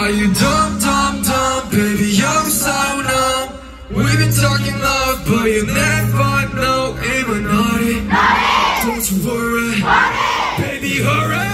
Are you dumb, dumb, dumb? Baby, you're so numb. We've been talking love, but you never know. Even naughty, don't you worry, baby, hurry.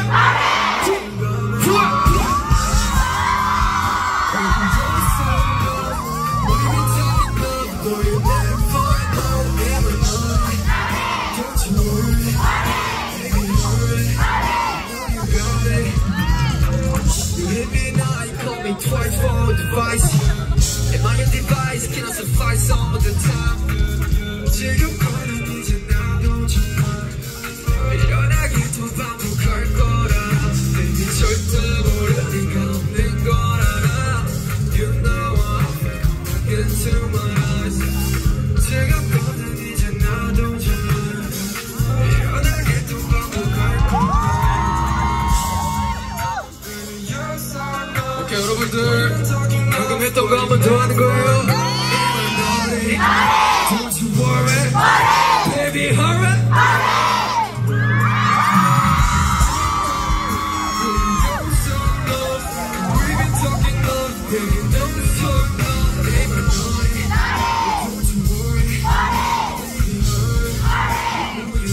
Twice for device. Am I a device? Can I suffice all the time? 지금 거는 이제 나 don't you mind? 일어나기 더 반복할 거라. Baby 절대 모를 리가 없는 걸 알아. You know I'm into my eyes. 지금 거는 이제 나 don't you mind? 일어나기 더 반복할 거라. 오케이 여러분들 방금 했던 거 한 번 더 하는 거예요. Don't you worry, baby hurry. We've been talking love, baby don't you worry. Don't you worry, baby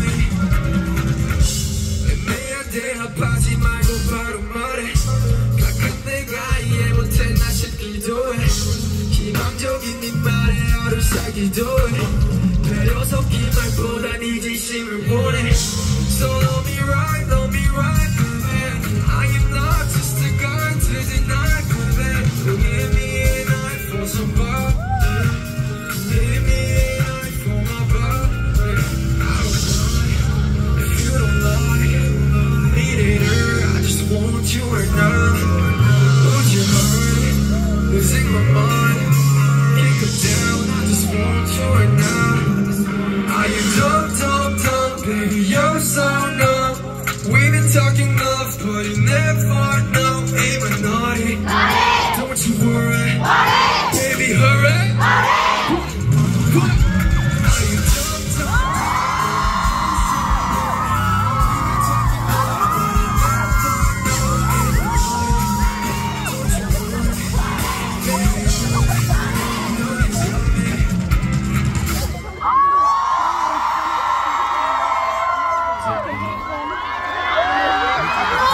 hurry. 애매한 대답하지 말고 바로 말해. 희망적인 네 말에 하루 살기도 해. 배려 섞인 말보다 네 진심을 원해. So love me right, baby. I am not just a guy to deny, baby. Don't give me a night for some bar. Give me a night for my bar. I don't lie if you don't lie. Need it her, I just want you right now. Would you hurt? Losing my mind. Are you dumb, dumb, dumb? Baby, you're so numb. We've been talking love, but you never know. Even naughty, don't you worry, baby, hurry.